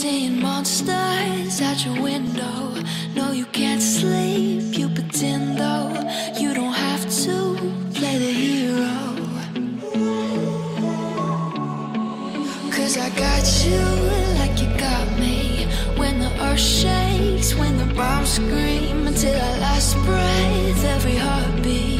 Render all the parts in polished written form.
seeing monsters out your window. No, you can't sleep, you pretend though. You don't have to play the hero. 'Cause I got you like you got me. When the earth shakes, when the bombs scream, until our last breath, every heartbeat.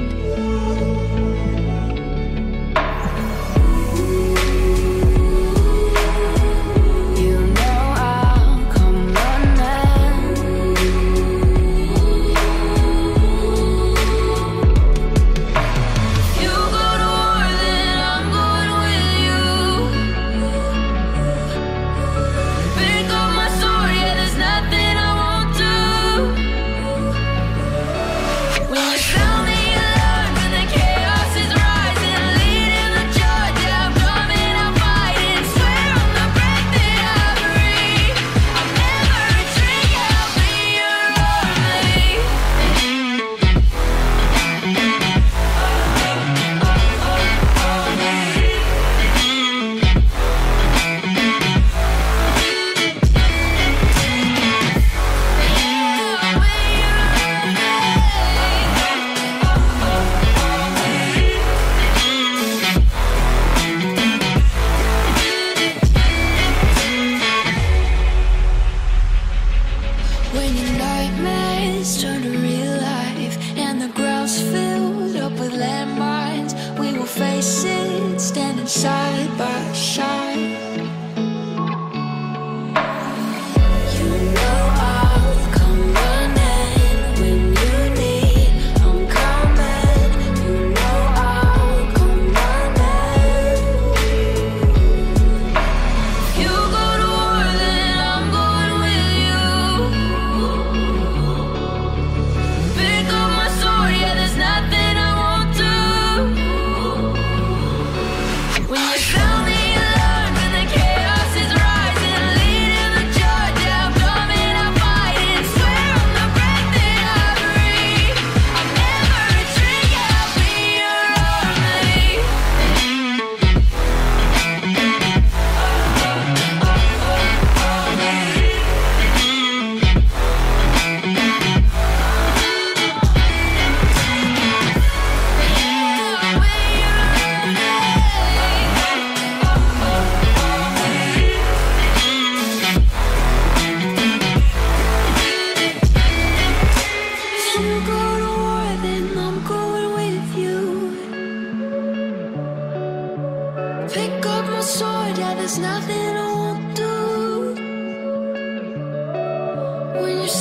When your nightmares turn to real life and the ground's filled up with landmines, we will face it standing side by side. You know I'll come running when you need. I'm coming. You know I'll come running. You go to war, then I'm going with you. Pick up my sword, yeah, there's nothing I won't do. When you sound the alarm and the chaos is rising, leading the charge, yeah, I'm coming, I'm fighting. Swear on the breath that I breathe, I'll never retreat, yeah, I'll be your army. If you go to war, then I'm going with you. Pick up my sword, yeah, there's nothing I won't do. When your